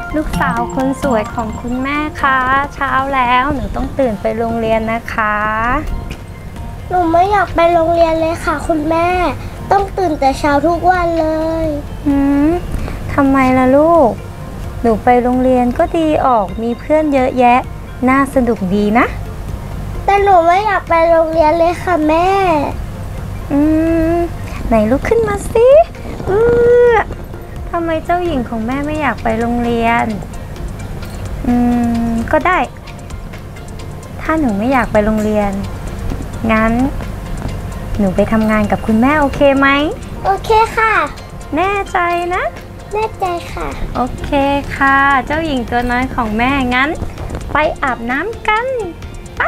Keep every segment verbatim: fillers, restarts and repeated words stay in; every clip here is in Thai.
ลูกสาวคนสวยของคุณแม่คะเช้าแล้วหนูต้องตื่นไปโรงเรียนนะคะหนูไม่อยากไปโรงเรียนเลยค่ะคุณแม่ต้องตื่นแต่เช้าทุกวันเลยหืมทำไมล่ะลูกหนูไปโรงเรียนก็ดีออกมีเพื่อนเยอะแยะน่าสนุกดีนะแต่หนูไม่อยากไปโรงเรียนเลยค่ะแม่อืมไหนลุกขึ้นมาสิเออทำไมเจ้าหญิงของแม่ไม่อยากไปโรงเรียนอืมก็ได้ถ้าหนูไม่อยากไปโรงเรียนงั้นหนูไปทำงานกับคุณแม่โอเคไหมโอเคค่ะแน่ใจนะแน่ใจค่ะโอเคค่ะเจ้าหญิงตัวน้อยของแม่งั้นไปอาบน้ำกันไป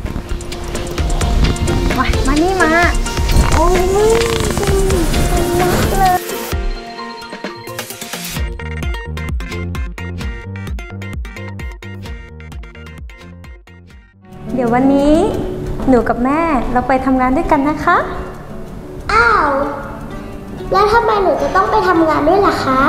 มามานี่มาโอ้ยมากเลยเดี๋ยววันนี้หนูกับแม่เราไปทำงานด้วยกันนะคะอ้าวแล้วทำไมหนูจะต้องไปทำงานด้วยล่ะคะ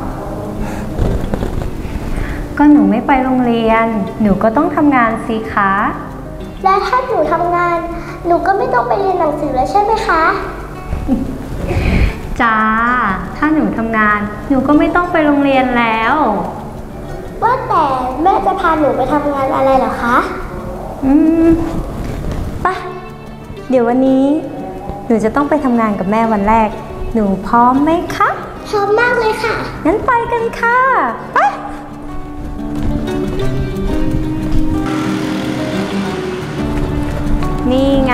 ก็หนูไม่ไปโรงเรียนหนูก็ต้องทำงานสิคะแล้วถ้าหนูทำงานหนูก็ไม่ต้องไปเรียนหนังสือแล้วใช่ไหมคะจ้าถ้าหนูทำงานหนูก็ไม่ต้องไปโรงเรียนแล้วว่าแต่แม่จะพาหนูไปทำงานอะไรเหรอคะอืมไปเดี๋ยววันนี้หนูจะต้องไปทำงานกับแม่วันแรกหนูพร้อมไหมคะพร้อมมากเลยค่ะงั้นไปกันค่ะไปนี่ไง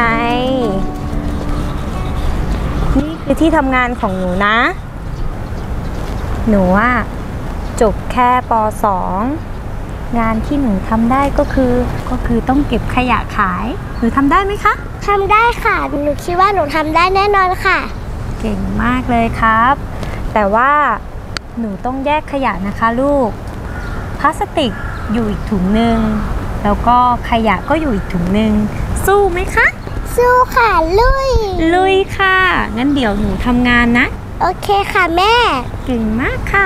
นี่คือที่ทำงานของหนูนะหนูอะจบแค่ป.สอง งานที่หนูทำได้ก็คือก็คือต้องเก็บขยะขายหนูทำได้ไหมคะทำได้ค่ะหนูคิดว่าหนูทำได้แน่นอนค่ะเก่งมากเลยครับแต่ว่าหนูต้องแยกขยะนะคะลูกพลาสติกอยู่อีกถุงหนึ่งแล้วก็ขยะก็อยู่อีกถุงหนึ่งสู้ไหมคะสู้ค่ะลุยลุยค่ะงั้นเดี๋ยวหนูทำงานนะโอเคค่ะแม่เก่งมากค่ะ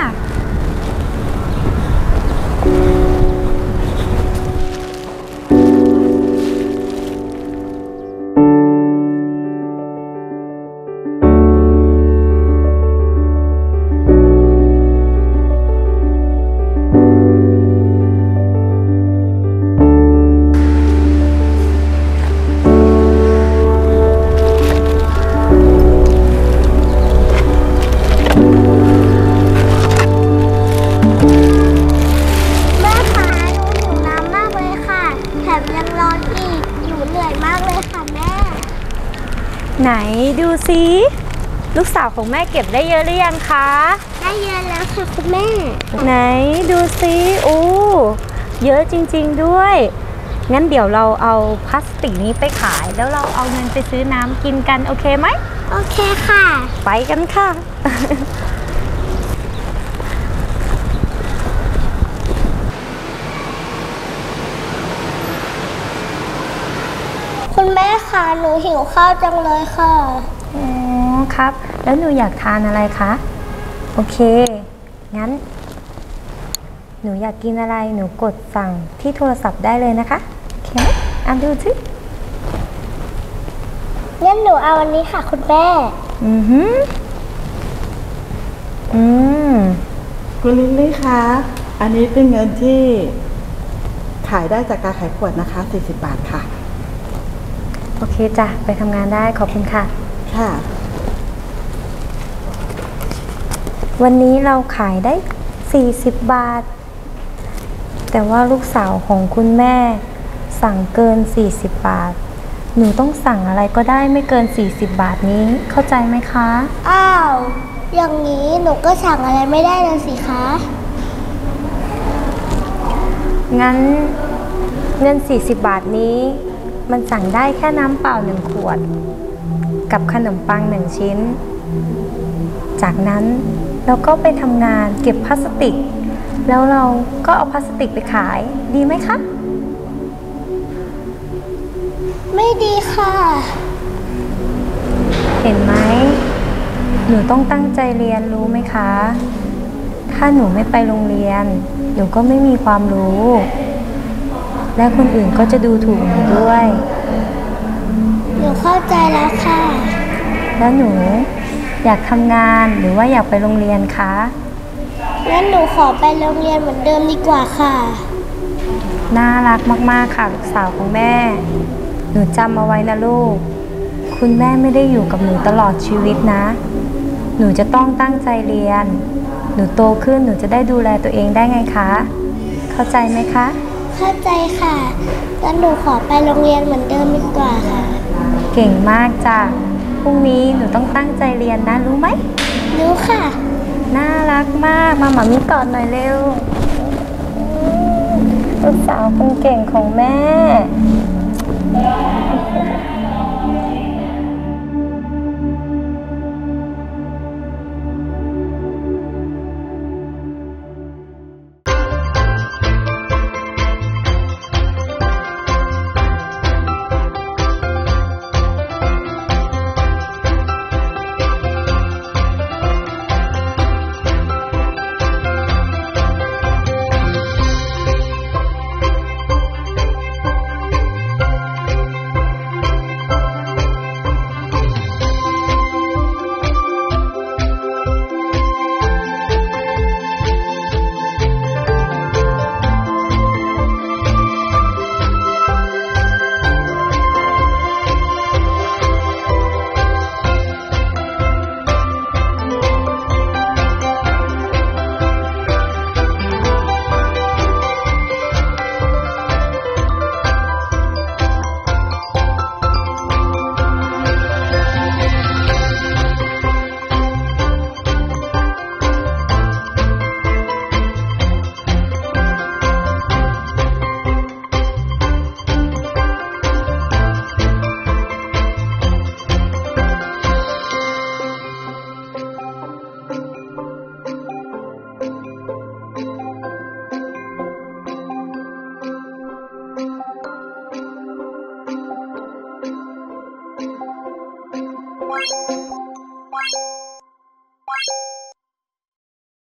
ไหนดูสิลูกสาวของแม่เก็บได้เยอะหรือยังคะได้เยอะแล้วค่ะคุณแม่ไหนดูสิโอ้เยอะจริงๆด้วยงั้นเดี๋ยวเราเอาพลาสติกนี้ไปขายแล้วเราเอาเงินไปซื้อน้ำกินกันโอเคไหมโอเคค่ะไปกันค่ะคุณแม่คะหนูหิวข้าวจังเลยค่ะอ๋อครับแล้วหนูอยากทานอะไรคะโอเคงั้นหนูอยากกินอะไรหนูกดสั่งที่โทรศัพท์ได้เลยนะคะโอเคไหมอ่านดูสิงั้นหนูเอาอันนี้ค่ะคุณแม่อือหืออืมคุณลิลลี่คะอันนี้เป็นเงินที่ขายได้จากการขายขวดนะคะสี่สิบบาทค่ะโอเคจ้ะไปทำงานได้ขอบคุณค่ะค่ะวันนี้เราขายได้สี่สิบบาทแต่ว่าลูกสาวของคุณแม่สั่งเกินสี่สิบบาทหนูต้องสั่งอะไรก็ได้ไม่เกินสี่สิบบาทนี้เข้าใจไหมคะอ้าวอย่างนี้หนูก็สั่งอะไรไม่ได้เลยสิคะงั้นเงินสี่สิบบาทนี้มันสั่งได้แค่น้ำเปล่าหนึ่งขวดกับขนมปังหนึ่งชิ้นจากนั้นเราก็ไปทำงานเก็บพลาสติกแล้วเราก็เอาพลาสติกไปขายดีไหมคะไม่ดีค่ะเห็นไหมหนูต้องตั้งใจเรียนรู้ไหมคะถถ้าหนูไม่ไปโรงเรียน หนูก็ไม่มีความรู้ และคนอื่นก็จะดูถูกหนูด้วยหนูเข้าใจแล้วค่ะแล้วหนูอยากทำงานหรือว่าอยากไปโรงเรียนคะงั้นหนูขอไปโรงเรียนเหมือนเดิมดีกว่าค่ะน่ารักมากๆค่ะลูกสาวของแม่ หนูจำเอาไว้นะลูก คุณแม่ไม่ได้อยู่กับหนูตลอดชีวิตนะ หนูจะต้องตั้งใจเรียน หนูโตขึ้นหนูจะได้ดูแลตัวเองได้ไงคะ เข้าใจไหมคะเข้าใจค่ะงั้นหนูขอไปโรงเรียนเหมือนเดิมดีกว่าค่ะเก่งมากจ้ะ พรุ่งนี้หนูต้องตั้งใจเรียนนะรู้ไหมรู้ค่ะน่ารักมาก มาหมามิกอดหน่อยเร็ว ลูกสาวคนเก่งของแม่ Bye.